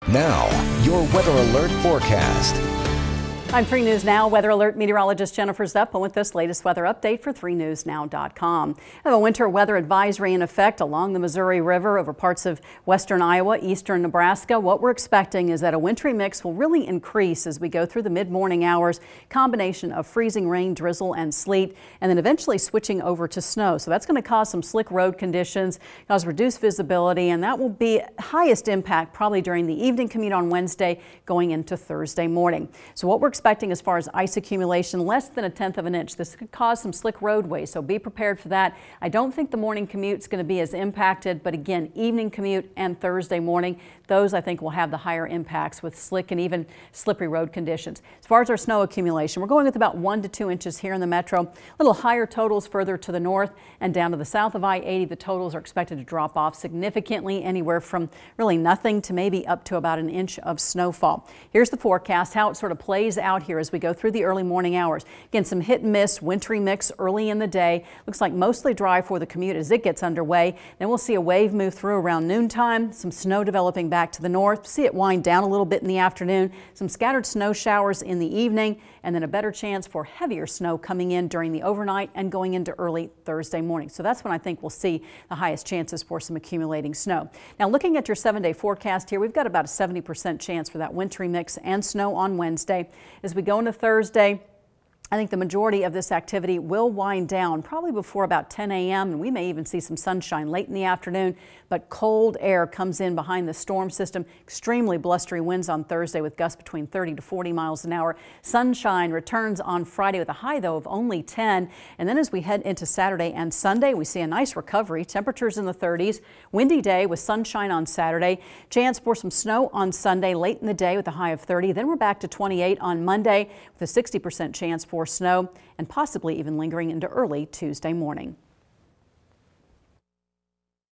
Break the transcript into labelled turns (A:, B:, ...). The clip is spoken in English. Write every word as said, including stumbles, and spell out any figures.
A: Now, your weather alert forecast.
B: I'm three News Now Weather Alert meteorologist Jennifer Zeppelin with this latest weather update for three news now dot com. We have a winter weather advisory in effect along the Missouri River over parts of western Iowa, eastern Nebraska. What we're expecting is that a wintry mix will really increase as we go through the mid-morning hours, combination of freezing rain, drizzle and sleet, and then eventually switching over to snow. So that's going to cause some slick road conditions, cause reduced visibility, and that will be highest impact probably during the evening commute on Wednesday going into Thursday morning. So what we're expecting as far as ice accumulation, less than a tenth of an inch. This could cause some slick roadways, so be prepared for that. I don't think the morning commute is going to be as impacted, but again, evening commute and Thursday morning, those I think will have the higher impacts with slick and even slippery road conditions. As far as our snow accumulation, we're going with about one to two inches here in the metro. A little higher totals further to the north and down to the south of I eighty. The totals are expected to drop off significantly, anywhere from really nothing to maybe up to about an inch of snowfall. Here's the forecast, how it sort of plays out here as we go through the early morning hours. Again, some hit and miss, wintry mix early in the day. Looks like mostly dry for the commute as it gets underway. Then we'll see a wave move through around noontime, some snow developing back to the north. See it wind down a little bit in the afternoon, some scattered snow showers in the evening, and then a better chance for heavier snow coming in during the overnight and going into early Thursday morning. So that's when I think we'll see the highest chances for some accumulating snow. Now, looking at your seven-day forecast here, we've got about a seventy percent chance for that wintry mix and snow on Wednesday. As we go into Thursday, I think the majority of this activity will wind down probably before about ten A M and we may even see some sunshine late in the afternoon, but cold air comes in behind the storm system. Extremely blustery winds on Thursday with gusts between thirty to forty miles an hour. Sunshine returns on Friday with a high though of only ten. And then as we head into Saturday and Sunday, we see a nice recovery. Temperatures in the thirties. Windy day with sunshine on Saturday. Chance for some snow on Sunday late in the day with a high of thirty. Then we're back to twenty-eight on Monday with a sixty percent chance for snow and possibly even lingering into early Tuesday morning.